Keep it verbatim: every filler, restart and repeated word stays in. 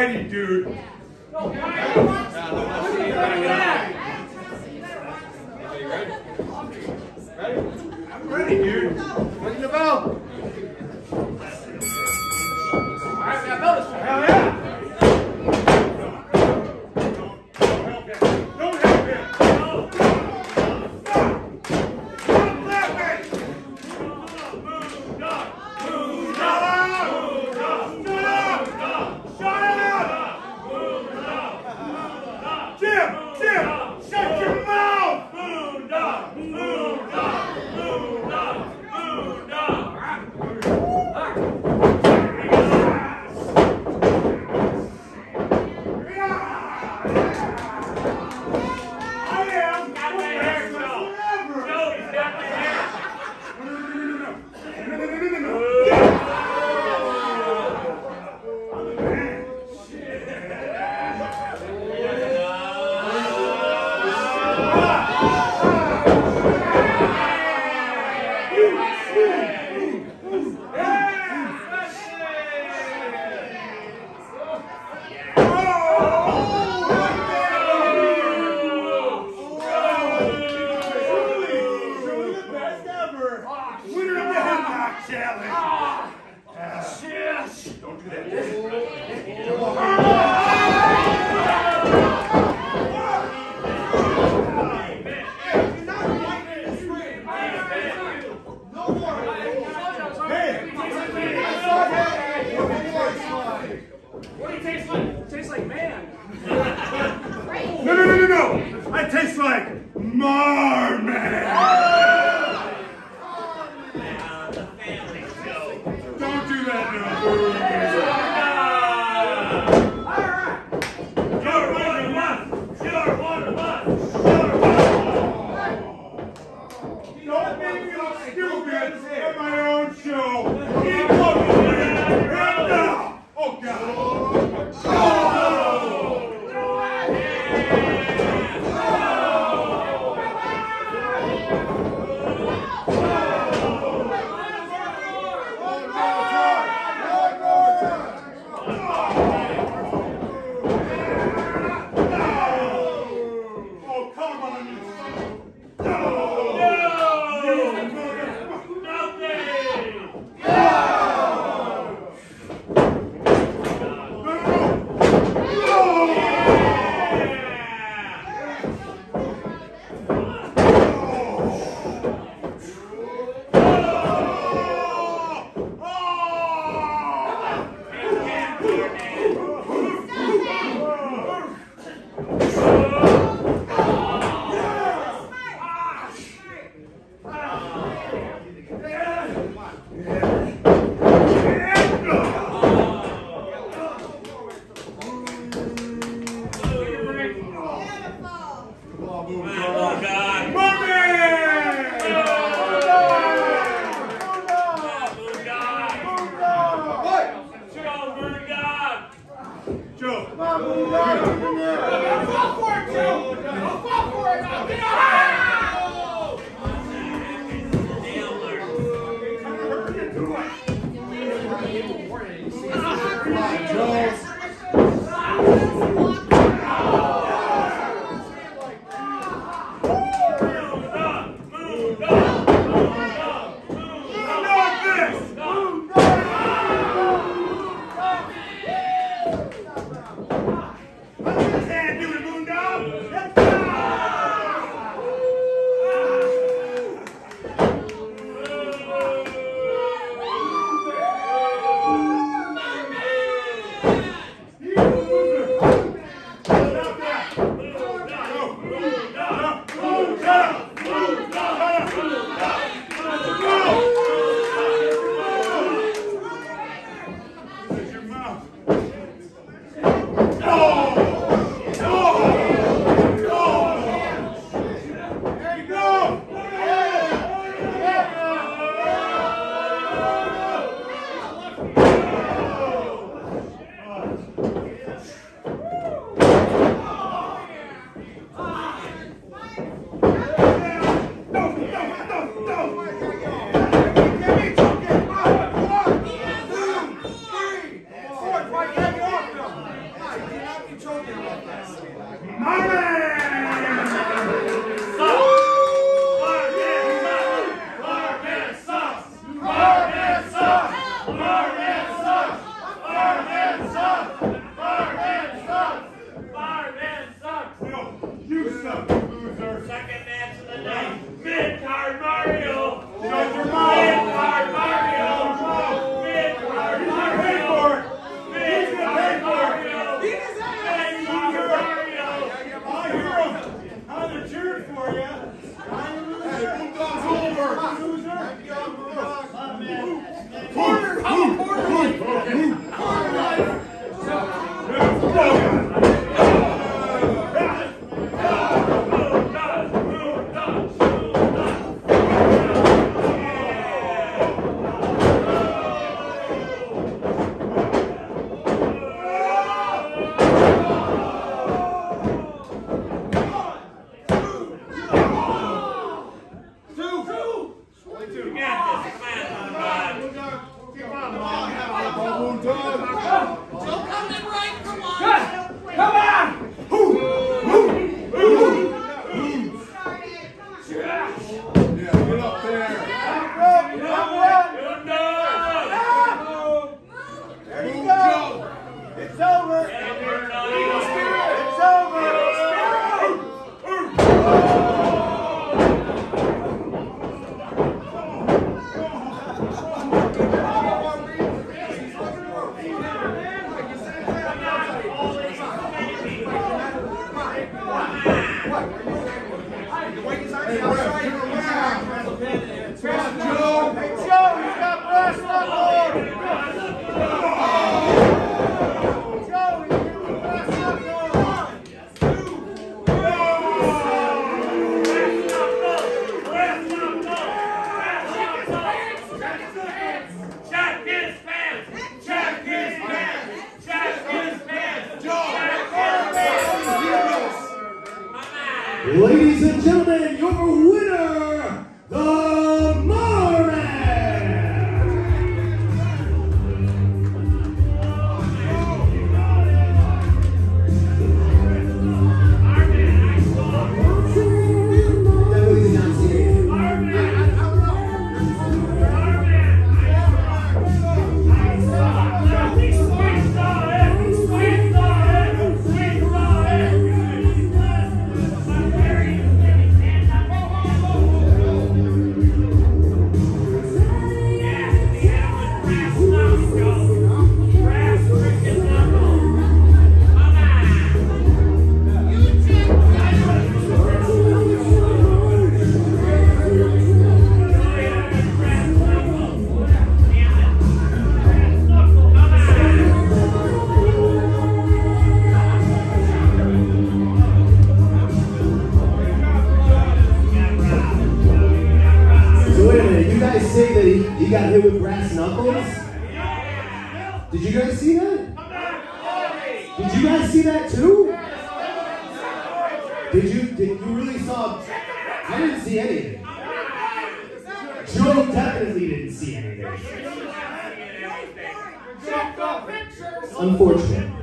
ready, dude. No, Ready? I'm ready, dude. Ring the bell. All right, we got notice. Hell yeah. Don't help him. Don't let me. Moon dog. Moon dog. Shut up. Shut up. Moon dog. Jim, Jim, shut your mouth. Moon dog. Moon dog. Moon dog. Moon dog. What do you taste like? Tastes like man. No, no, no, no, no! I taste like Marman! Oh, the family show. get up there. There you go. It's over. It's over. Ladies and gentlemen, your winner, the Marman! Say that he, he got hit with brass knuckles? Did you guys see that? Did you guys see that too? Did you, did you really saw, I didn't see anything. Joe definitely didn't see anything. Unfortunate.